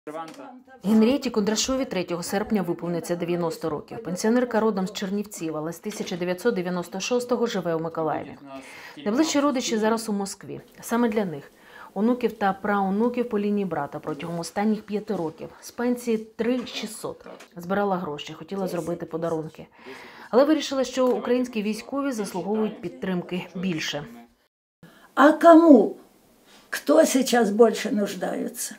Генрієті Кондрашовій 3 серпня виповниться 90 років. Пенсіонерка родом з Чернівців, але з 1996-го живе у Миколаєві. Найближчі родичі зараз у Москві. Саме для них, онуків та праонуків по лінії брата протягом останніх 5 років, з пенсії 3600, збирала гроші, хотіла зробити подарунки. Але вирішила, що українські військові заслуговують підтримки більше. А кому? Кто сейчас больше нуждается?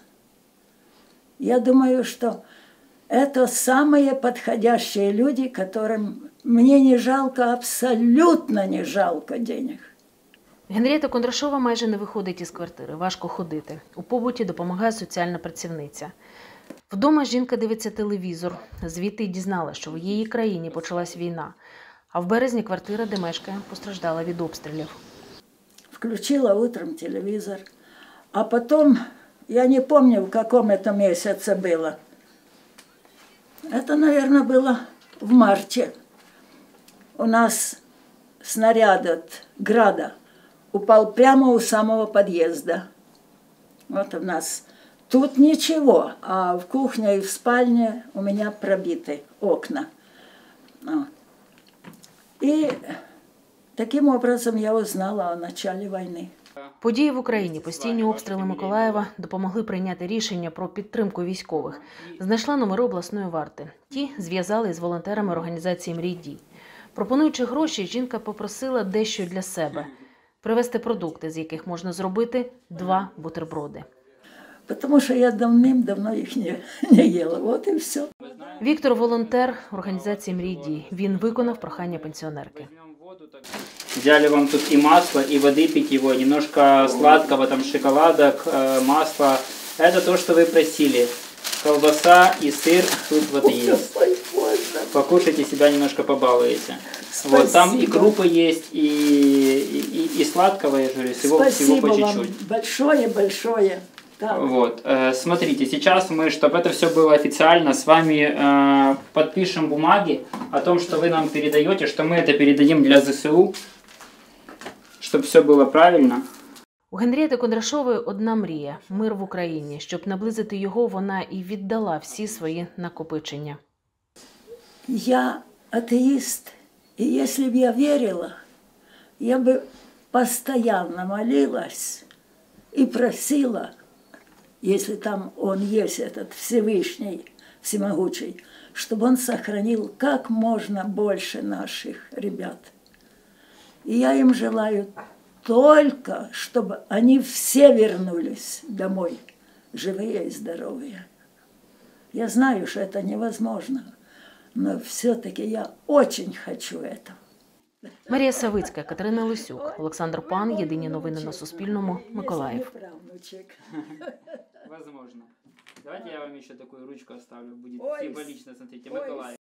Я думаю, что это самые подходящие люди, которым мне не жалко, абсолютно не жалко денег. Генрієта Кондрашова майже не виходить із квартири, важко ходити. У побуті допомагає соціальна працівниця. Вдома жінка дивиться телевізор, звідти й дізнала, що в її країні почалась війна. А в березні квартира, де мешкає, постраждала від обстрілів. Включила утром телевизор, а потом, я не помню, в каком это месяце было. Это, наверное, было в марте. У нас снаряд от града упал прямо у самого подъезда. Вот у нас тут ничего, а в кухне и в спальне у меня пробиты окна. Вот. И таким образом я узнала о начале войны. Події в Україні, постійні обстріли Миколаєва допомогли прийняти рішення про підтримку військових. Знайшла номери обласної варти. Ті зв'язали з волонтерами організації «Мрій Дій». Пропонуючи гроші, жінка попросила дещо для себе – привезти продукти, з яких можна зробити 2 бутерброди. Потому что я давным-давно их не ела. Вот и все. Віктор – волонтер організації «Мрій Дій». Він виконав прохання пенсіонерки. Взяли вам тут и масло, и воды питьевой, немножко сладкого, там шоколадок, масла. Это то, что вы просили. Колбаса и сыр тут вот есть. Покушайте, себя немножко побалуете. Вот там и крупы есть, и сладкого, я говорю, всего по чуть-чуть. Вам большое. Да. Вот, смотрите, сейчас мы, чтобы это все было официально, с вами подпишем бумаги о том, что вы нам передаете, что мы это передадим для ЗСУ, чтобы все было правильно. У Генрієти Кондрашової одна мрія – мир в Україні. Щоб наблизити його, вона і віддала всі свої накопичення. Я атеист, и если бы я верила, я бы постоянно молилась и просила, если там он есть, этот Всевышний, Всемогучий, чтобы он сохранил как можно больше наших ребят. И я им желаю только, чтобы они все вернулись домой, живые и здоровые. Я знаю, что это невозможно, но все-таки я очень хочу этого. Марія Савицька, Катерина Лисюк, Олександр Пан. Єдині новини на Суспільному. Миколаїв. Возможно. Давайте я вам еще такую ручку оставлю. Будет символично, смотрите, Миколаев.